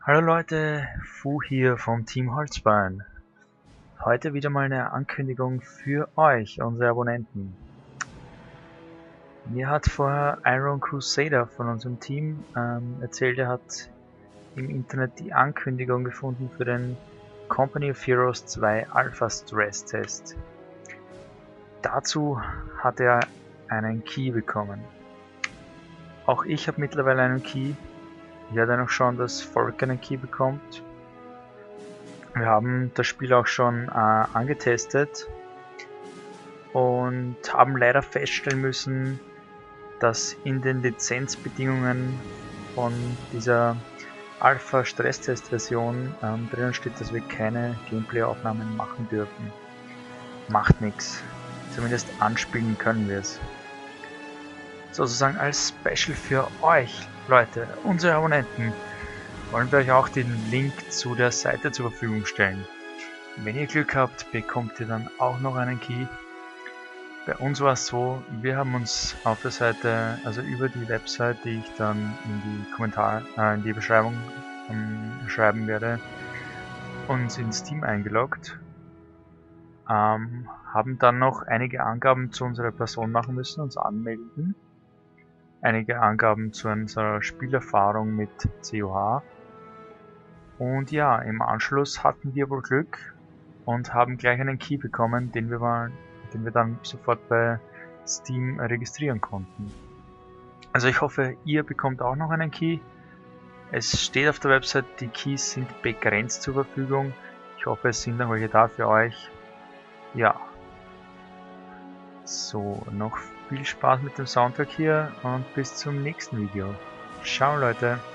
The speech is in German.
Hallo Leute, Fu hier vom Team Holzbein. Heute wieder mal eine Ankündigung für euch, unsere Abonnenten. Mir hat vorher Iron Crusader von unserem Team erzählt, er hat im Internet die Ankündigung gefunden für den Company of Heroes 2 Alpha Stress Test. Dazu hat er einen Key bekommen. Auch ich habe mittlerweile einen Key. Ich werde noch schauen, dass Volk einen Key bekommt. Wir haben das Spiel auch schon angetestet und haben leider feststellen müssen, dass in den Lizenzbedingungen von dieser Alpha Stresstest Version drinnen steht, dass wir keine Gameplay-Aufnahmen machen dürfen. Macht nichts. Zumindest anspielen können wir es. Sozusagen als Special für euch, Leute, unsere Abonnenten, wollen wir euch auch den Link zu der Seite zur Verfügung stellen. Wenn ihr Glück habt, bekommt ihr dann auch noch einen Key. Bei uns war es so, wir haben uns auf der Seite, also über die Website, die ich dann in die in die Beschreibung schreiben werde, uns ins Team eingeloggt, haben dann noch einige Angaben zu unserer Person machen müssen, uns anmelden, einige Angaben zu unserer Spielerfahrung mit COH und ja, im Anschluss hatten wir wohl Glück und haben gleich einen Key bekommen, den wir dann sofort bei Steam registrieren konnten. Also ich hoffe, ihr bekommt auch noch einen Key. Es steht auf der Website, die Keys sind begrenzt zur Verfügung. Ich hoffe, es sind noch welche da für euch. Ja. So, noch viel Spaß mit dem Soundtrack hier und bis zum nächsten Video. Ciao Leute!